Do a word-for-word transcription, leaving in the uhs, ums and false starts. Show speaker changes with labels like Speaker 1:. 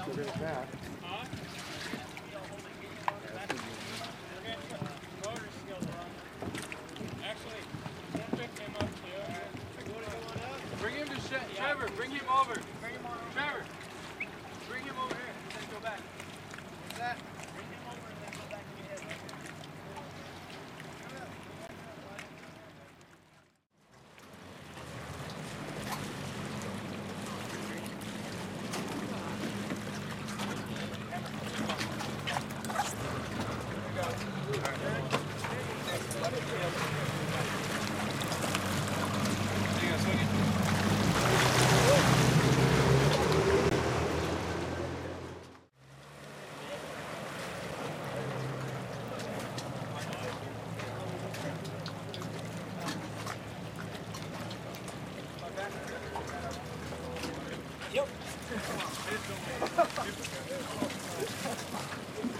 Speaker 1: So there's that.
Speaker 2: Huh? Motor skills are on. Actually, don't pick him up here. Bring him to Shed. Trevor, bring him over. Bring him over. Trevor, bring him over here. Then go back. What's that? Bring him over and then go back to your head. Yep.